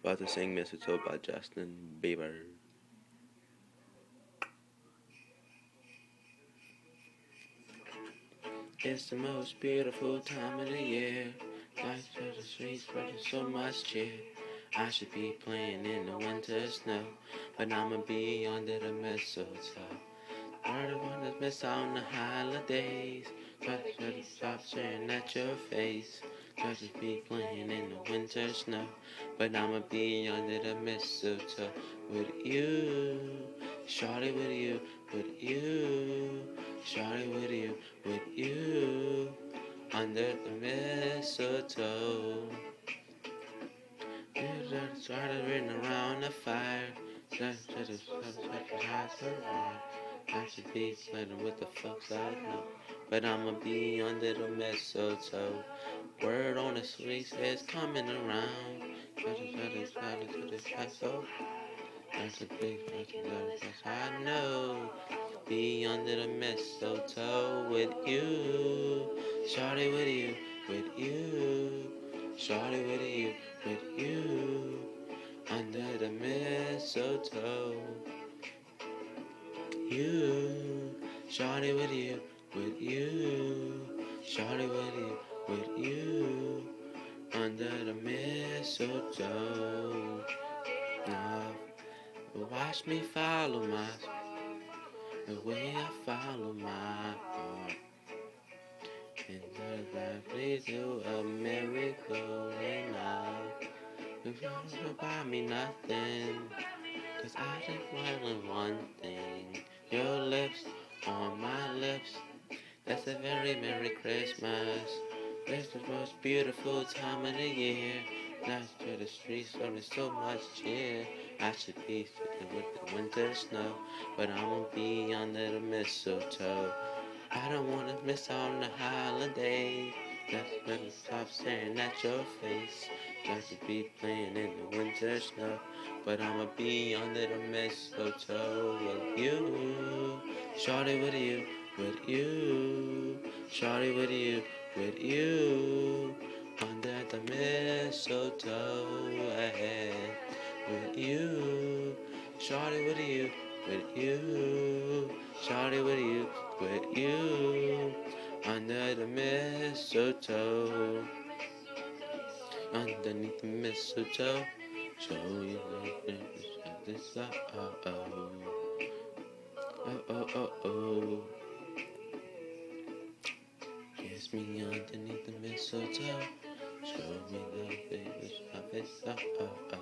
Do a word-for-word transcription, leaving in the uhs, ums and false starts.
About to sing Mistletoe by Justin Bieber. It's the most beautiful time of the year. Lights of the streets spreading so much cheer. I should be playing in the winter snow, but I'ma be under the mistletoe. I don't wanna miss out on the holidays. Try to, try to stop staring at your face. Try to be playing in the winter snow, but I'ma be under the mistletoe with you. Shawty with you, with you. Shawty with you, with you. Under the mistletoe. Started written around the fire. I should be playing with the fucks I know, but I'ma be under the mistletoe. Word on the streets is coming around. That's a big I know. Be under the mistletoe with you. Shawty with you, with you. Shawty with you, with you. Under the mistletoe. You. Shawty with you, with you. Shawty with you, with you. Under the mistletoe. Now, watch me follow my the way I follow my heart. And that please do a miracle and love. If you don't buy me nothing, cause I just want one thing. Your lips on my lips. That's a very Merry Christmas. It's the most beautiful time of the year. Nights to the streets, so there's so much cheer. I should be sitting with the winter snow, but I'ma be under the mistletoe. I don't wanna miss out on the holidays. Just better stop staring at your face. I should be playing in the winter snow, but I'ma be under the mistletoe with you. Shawty with you, with you. Shawty with you, with you. Under the mistletoe, ahead with you. Shawty with you, with you. Shawty with you, with you. Under the mistletoe. Underneath the mistletoe. Show you this. Oh oh oh. Oh oh oh oh. Kiss me underneath the mistletoe. Show me love, baby. Love it. Oh oh oh.